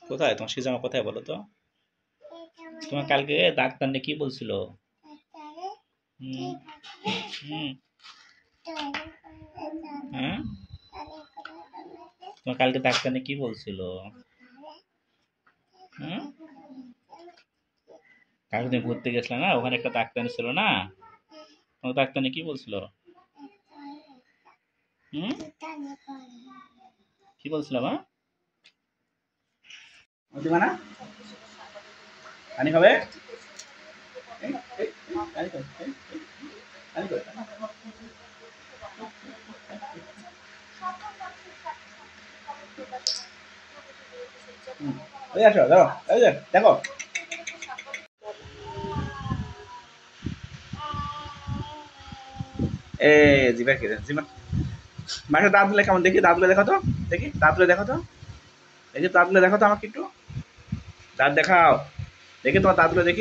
কোথায় তোমার সিজামা কোথায় বলো তো? তোমার কালকে ডাক্তার নিয়ে কি বলছিল? হুম হুম হ্যাঁ, তোমার কালকে ডাক্তার নিয়ে কি বলছিল? হুম, কালকে তুমি ঘুরতে গেছিলে না, ওখানে একটা ডাক্তার ছিল না, তোমার ডাক্তার নিয়ে কি বলছিল? হুম, কি বলছিল মা? দিবা না? পানি খাবে? এই, এই, পানি খাবে, পানি খাবে। ওই আসো দেখো, এই যে দেখো, জিবা কে জিবা মাসে দাঁত গুলো কেমন দেখি, দাঁত গুলো দেখো তো, দেখি দাঁত গুলো দেখো তো, দেখি দাঁত গুলো দেখো তো আমাকে একটু, দাঁত দেখাও, দেখি তোমার দাঁত গুলো দেখি।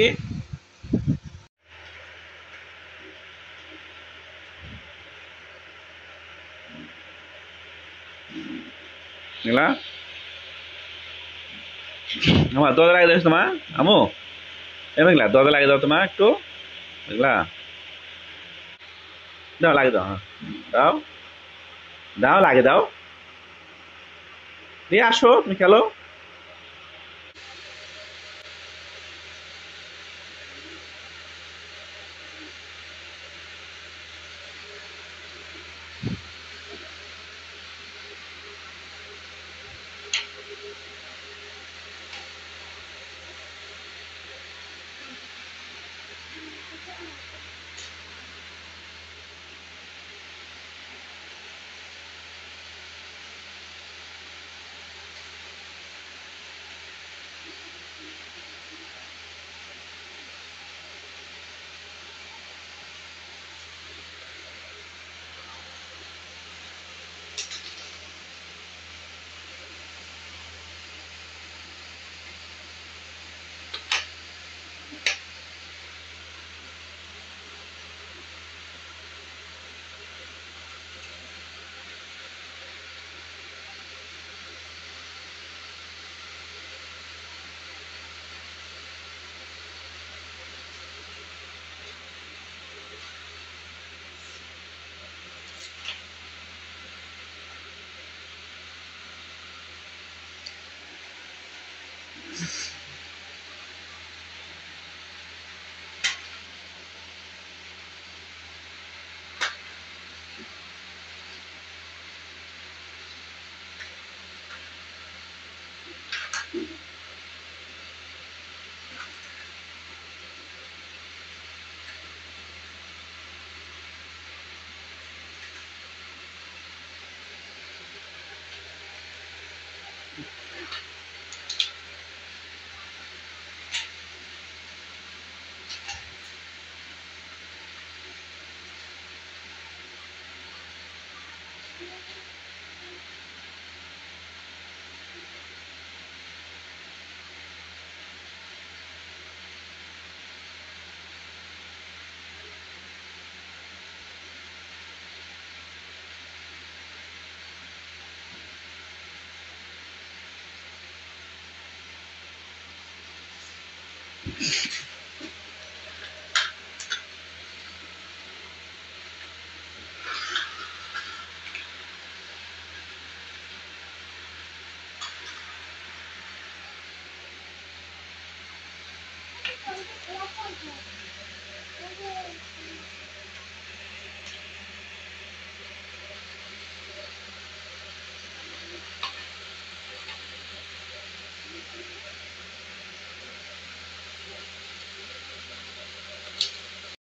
দেখলা আমার দরজা লাগিয়ে দিয়েছো তোমার আমু, এই দেখলা দরজা লাগিয়ে দাও তোমার একটু, দেখলা দাও লাগিয়ে দাও, হ্যাঁ দাও, দাও লাগিয়ে দাও, দিয়ে আসো তুমি খেলো।